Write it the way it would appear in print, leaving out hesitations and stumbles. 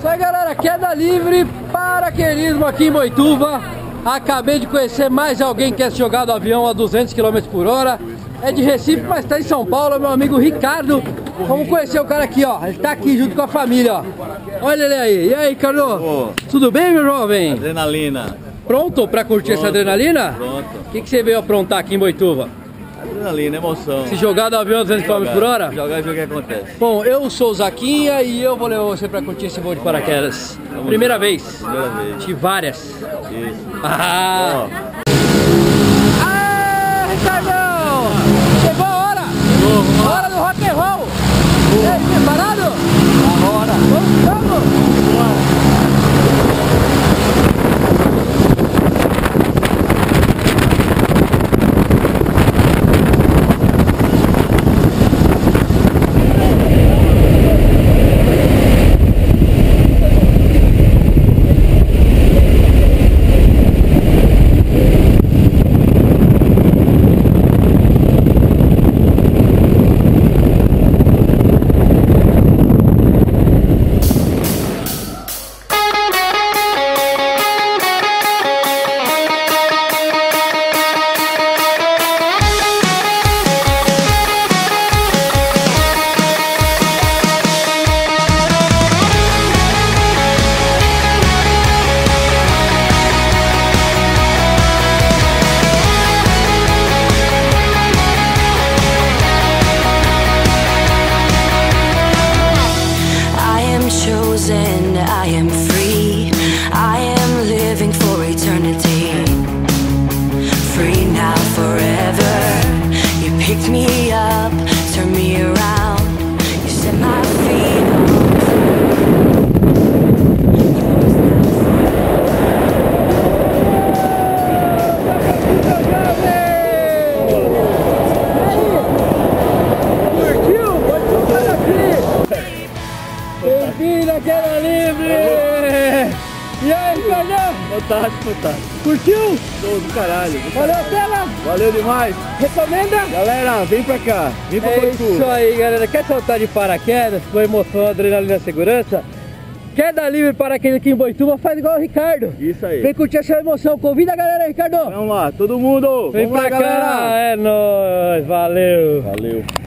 Isso aí, galera, queda livre, paraquedismo aqui em Boituva. Acabei de conhecer mais alguém que quer se jogar do avião a 200 km por hora. É de Recife, mas está em São Paulo, é meu amigo Ricardo. Vamos conhecer o cara aqui, ó. Ele tá aqui junto com a família, ó. Olha ele aí. E aí, Ricardo? Ô. Tudo bem, meu jovem? Adrenalina. Pronto pra curtir essa adrenalina? Pronto. O que você veio aprontar aqui em Boituva? Adrenalina, emoção. Se jogar do avião a 200 km por hora? Jogar e ver o que acontece. Bom, eu sou o Zaquinha e eu vou levar você pra curtir esse voo de paraquedas. Primeira vez. Primeira vez. Tive várias. Isso. Ah! Ó. Aê, Ricardão! Chegou a hora! Hora do rock and roll! E aí, preparado? Agora. Vamos! I am free, I am living for eternity. Free now, forever. You picked me up, turned me around. You set my feet Bem-vindo à queda livre! E aí, Ricardão? Fantástico. Curtiu? Show do caralho. Valeu a pena? Valeu demais. Recomenda? Galera, vem pra cá. Vem pra É Boituva. isso aí, galera. Quer saltar de paraquedas com emoção, adrenalina e segurança? Queda livre paraquedas aqui em Boituva, faz igual o Ricardo. Isso aí. Vem curtir essa emoção. Convida a galera aí, Ricardo. Vamos lá, todo mundo. Vem Vamos pra lá, cá. galera. É nóis. Valeu. Valeu.